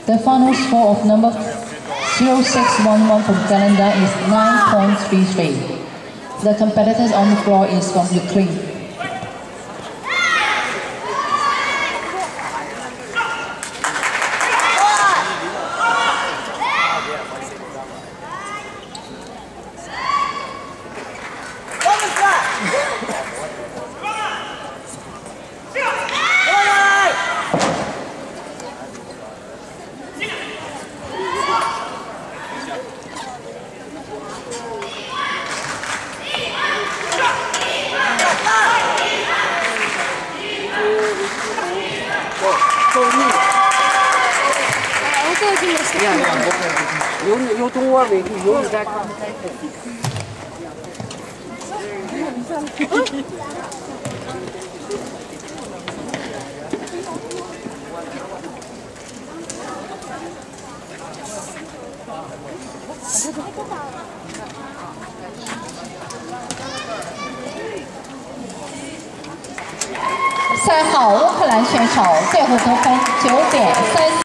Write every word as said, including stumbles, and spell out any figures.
The final score of number zero six one one from Canada is nine point three three. The competitors on the floor is from Ukraine. Ja, ja, you, you don't worry, you will back. 赛后乌克兰选手最后得分九点三。